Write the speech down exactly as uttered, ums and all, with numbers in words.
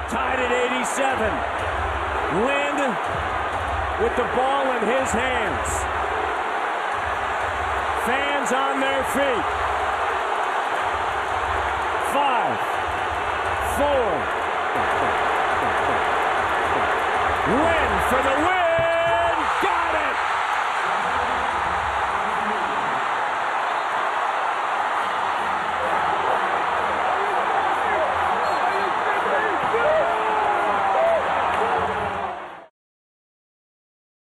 Tied at eighty-seven. Lynn with the ball in his hands. Fans on their feet. Five, four,